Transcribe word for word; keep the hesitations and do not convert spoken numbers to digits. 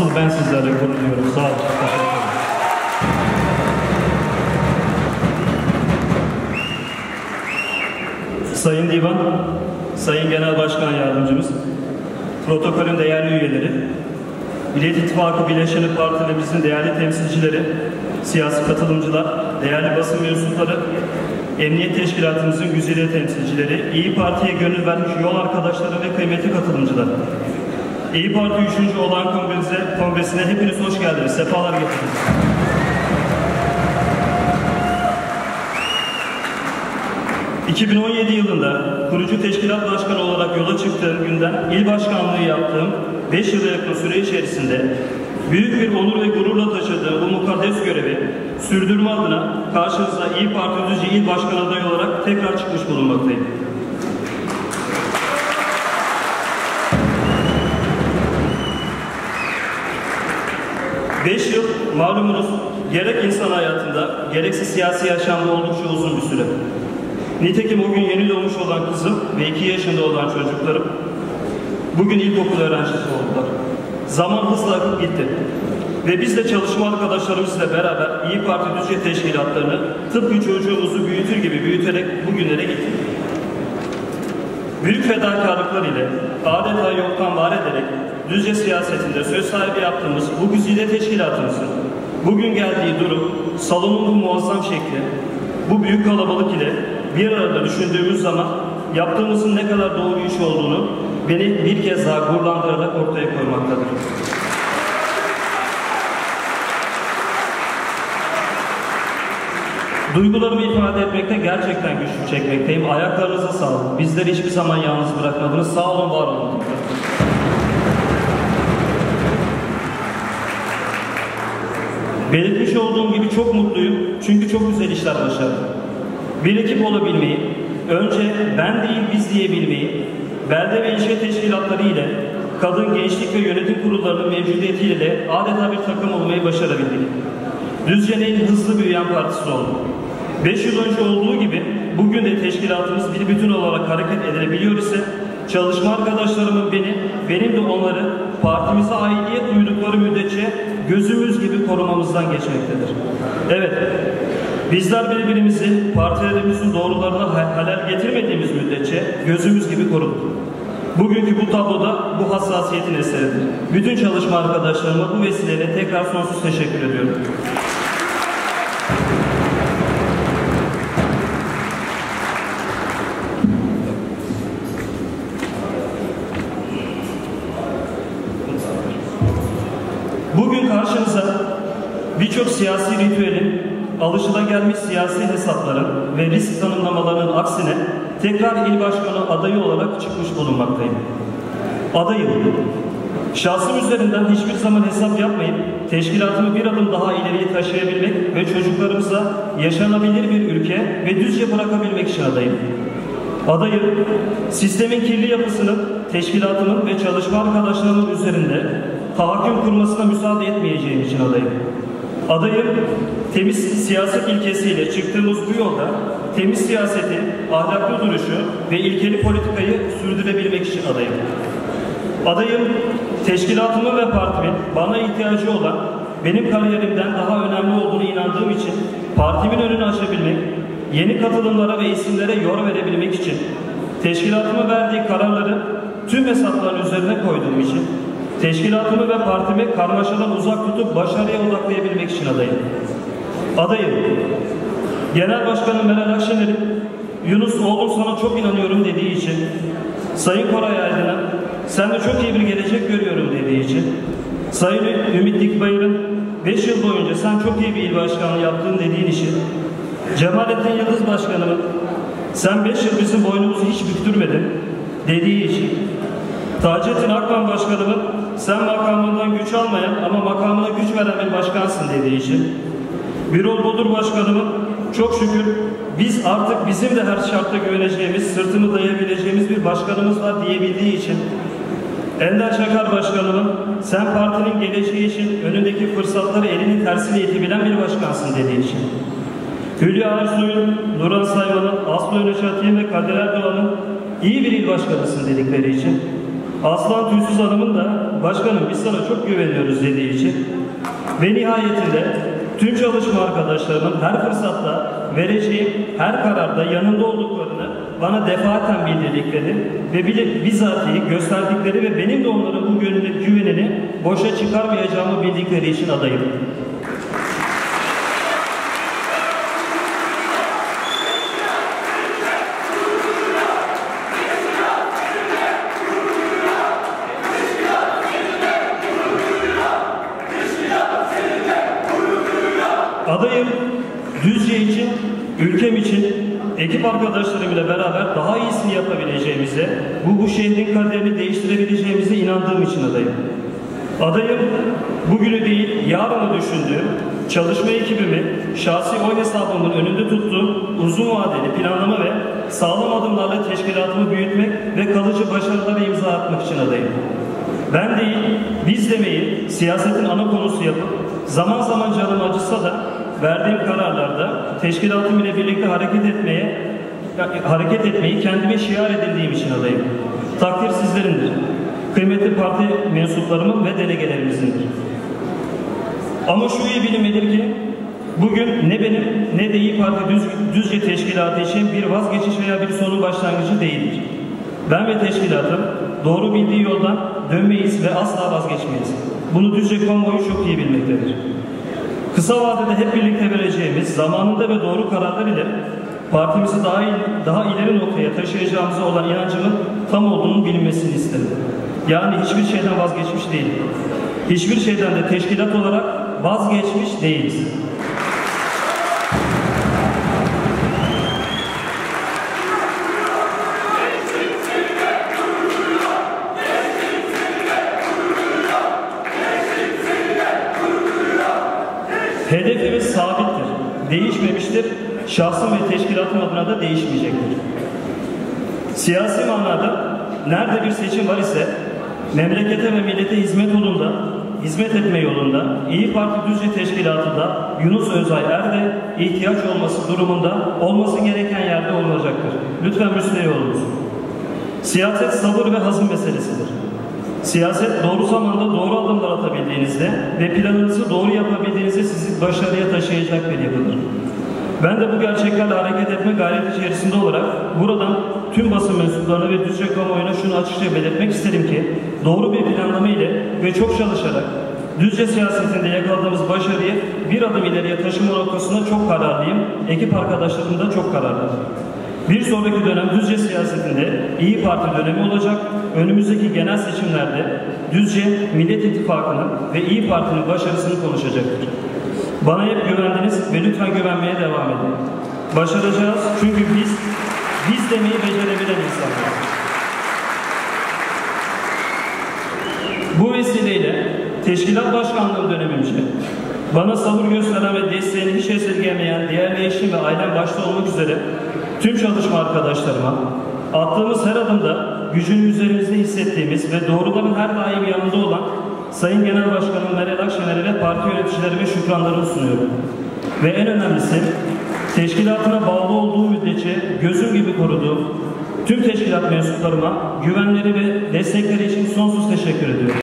Asıl ben sizlerle gurur duyuyorum. Sağ olun. Sayın Divan, Sayın Genel Başkan Yardımcımız, protokolün değerli üyeleri, Millet İttifakı Birleşeni Partilerimizin değerli temsilcileri, siyasi katılımcılar, değerli basın mensupları, Emniyet Teşkilatımızın güzide temsilcileri, İYİ Parti'ye gönül vermiş yol arkadaşları ve kıymetli katılımcılar. İYİ Parti üçüncü olan kongrese, kongresine hepiniz hoş geldiniz, sefalar getirdiniz. iki bin on yedi yılında kurucu teşkilat başkanı olarak yola çıktığım günden il başkanlığı yaptığım beş yıla yakın süre içerisinde büyük bir onur ve gururla taşıdığım bu mukaddes görevi sürdürme adına karşınıza İYİ Parti Düzce İl Başkanı adayı olarak tekrar çıkmış bulunmaktayım. Beş yıl malumunuz gerek insan hayatında gerekse siyasi yaşamda oldukça uzun bir süre. Nitekim o gün yeni doğmuş olan kızım ve iki yaşında olan çocuklarım bugün ilkokul öğrencisi oldular. Zaman hızla akıp gitti. Ve biz de çalışma arkadaşlarımızla beraber İYİ Parti Düzce teşkilatlarını tıpkı çocuğumuzu büyütür gibi büyüterek bugünlere gittik. Büyük fedakarlıklar ile adeta yoktan var ederek Düzce siyasetinde söz sahibi yaptığımız bu güzide teşkilatımızın bugün geldiği durum, salonun bu muazzam şekli, bu büyük kalabalık ile bir arada düşündüğümüz zaman yaptığımızın ne kadar doğru iş olduğunu beni bir kez daha gururlandırarak ortaya koymaktadır. Duygularımı ifade etmekte gerçekten güçlük çekmekteyim. Ayaklarınıza sağlık. Bizleri hiçbir zaman yalnız bırakmadınız. Sağ olun, var olun. Belirtmiş olduğum gibi çok mutluyum. Çünkü çok güzel işler başardım. Bir ekip olabilmeyi, önce ben değil biz diyebilmeyi, belde ve ilçe teşkilatları ile, kadın, gençlik ve yönetim kurullarının mevcudiyetiyle de adeta bir takım olmayı başarabildik. Düzce'nin hızlı büyüyen partisi oldu. Beş yıl önce olduğu gibi bugün de teşkilatımız bir bütün olarak hareket edilebiliyor ise çalışma arkadaşlarımın beni, benim de onları partimize aidiyet duydukları müddetçe gözümüz gibi korumamızdan geçmektedir. Evet, bizler birbirimizi partilerimizin doğrularına halel getirmediğimiz müddetçe gözümüz gibi koruduk. Bugünkü bu tabloda bu hassasiyetin eseridir. Bütün çalışma arkadaşlarıma bu vesileyle tekrar sonsuz teşekkür ediyorum. Bugün karşınıza birçok siyasi ritüelin, alışılagelmiş siyasi hesapların ve risk tanımlamalarının aksine tekrar il başkanı adayı olarak çıkmış bulunmaktayım. Adayım, şahsım üzerinden hiçbir zaman hesap yapmayıp teşkilatımı bir adım daha ileriye taşıyabilmek ve çocuklarımıza yaşanabilir bir ülke ve Düzce bırakabilmek için adayım. Adayım, sistemin kirli yapısını teşkilatımın ve çalışma arkadaşlarımın üzerinde tahakküm kurmasına müsaade etmeyeceğim için adayım. Adayım, temiz siyaset ilkesiyle çıktığımız bu yolda temiz siyaseti, ahlaklı duruşu ve ilkeli politikayı sürdürebilmek için adayım. Adayım, teşkilatımın ve partimin bana ihtiyacı olan, benim kariyerimden daha önemli olduğunu inandığım için partimin önünü açabilmek, yeni katılımlara ve isimlere yol verebilmek için, teşkilatımın verdiği kararları tüm hesapların üzerine koyduğum için, teşkilatımı ve partimi karmaşadan uzak tutup başarıya odaklayabilmek için adayım. Adayım, Genel Başkanım Meral Akşener'in Yunus oğlum sana çok inanıyorum dediği için, Sayın Koray Aydın'a sen de çok iyi bir gelecek görüyorum dediği için, Sayın Ümit Dikbayır'ın beş yıl boyunca sen çok iyi bir il başkanı yaptığın dediğin için, Cemalettin Yıldız Başkanımın sen beş yıl bizim boynumuzu hiç büktürmedin dediği için, Taceddin Akman Başkanımın sen makamından güç almayan ama makamına güç veren bir başkansın dediği için, Birol Bodur Başkanımın çok şükür biz artık bizim de her şartta güveneceğimiz, sırtımı dayayabileceğimiz bir başkanımız var diyebildiği için, Ender Çakar Başkanımın sen partinin geleceği için önündeki fırsatları elinin tersiyle itebilen bir başkansın dediği için, Hülya Arsoy'un, Nurhan Sayman'ın, Aslı Önüçati'nin ve Kadir Erdoğan'ın iyi bir il başkanısın dedikleri için, Aslan Tüysüz Hanım'ın da başkanım biz sana çok güveniyoruz dediği için ve nihayetinde tüm çalışma arkadaşlarımın her fırsatta vereceğim her kararda yanında olduklarını bana defaten bildirdikleri ve bizatihi gösterdikleri ve benim de onların bu güvenini boşa çıkarmayacağımı bildikleri için adayım. Adayım Düzce için, ülkem için, ekip arkadaşlarımla beraber daha iyisini yapabileceğimize, bu bu şehrin kaderini değiştirebileceğimize inandığım için adayım. Adayım bugünü değil, yarını düşündüğüm, çalışma ekibimi, şahsi oy hesabımın önünde tuttuğum uzun vadeli planlama ve sağlam adımlarla teşkilatımı büyütmek ve kalıcı başarılara imza atmak için adayım. Ben değil, biz demeyi siyasetin ana konusu yapıp, zaman zaman canım acısa da verdiğim kararlarda teşkilatım ile birlikte hareket etmeye hareket etmeyi kendime şiar edildiğim için adayım. Takdir sizlerindir. Kıymetli parti mensuplarımın ve delegelerimizin. Ama şu iyi bilinmedir ki bugün ne benim ne de İYİ Parti Düz, Düzce Teşkilatı için bir vazgeçiş veya bir sonun başlangıcı değildir. Ben ve teşkilatım doğru bildiği yoldan dönmeyiz ve asla vazgeçmeyiz. Bunu Düzce konvoyu çok iyi bilmektedir. Kısa vadede hep birlikte vereceğimiz zamanında ve doğru kararlar ile partimizi daha, iyi, daha ileri noktaya taşıyacağımıza olan inancımın tam olduğunun bilinmesini isterim. Yani hiçbir şeyden vazgeçmiş değilim. Hiçbir şeyden de teşkilat olarak vazgeçmiş değiliz. Hedefimiz sabittir, değişmemiştir, şahsım ve teşkilatım adına da değişmeyecektir. Siyasi manada nerede bir seçim var ise memlekete ve millete hizmet yolunda, hizmet etme yolunda İYİ Parti Düzce Teşkilatı'nda Yunus Özay Er'de ihtiyaç olması durumunda olması gereken yerde olacaktır. Lütfen müsterih olunuz. Siyaset sabır ve hazım meselesidir. Siyaset doğru zamanda doğru adımlar atabildiğinizde ve planınızı doğru yapabildiğinizde sizi başarıya taşıyacak bir yapıdır. Ben de bu gerçeklerle hareket etme gayreti içerisinde olarak buradan tüm basın mensuplarına ve Düzce kamuoyuna şunu açıkça belirtmek isterim ki doğru bir planlama ile ve çok çalışarak Düzce siyasetinde yakaladığımız başarıyı bir adım ileriye taşıma noktasında çok kararlıyım. Ekip arkadaşlarım da çok kararlı. Bir sonraki dönem Düzce siyasetinde İYİ Parti dönemi olacak. Önümüzdeki genel seçimlerde Düzce Millet İttifakı'nın ve İYİ Parti'nin başarısını konuşacaktır. Bana hep güvendiniz ve lütfen güvenmeye devam edin. Başaracağız çünkü biz, biz demeyi becerebilen insanlar. Bu vesileyle teşkilat başkanlığı dönemimce bana sabır gösteren ve desteğini hiç esirgemeyen değerli eşim ve ailem başta olmak üzere tüm çalışma arkadaşlarıma, attığımız her adımda gücünü üzerimizde hissettiğimiz ve doğruların her daim yanında olan Sayın Genel Başkanım Meral Akşener'e ve parti yöneticilerime şükranlarımı sunuyorum. Ve en önemlisi, teşkilatına bağlı olduğu müddetçe gözüm gibi koruduğum tüm teşkilat mensuplarıma güvenleri ve destekleri için sonsuz teşekkür ediyorum.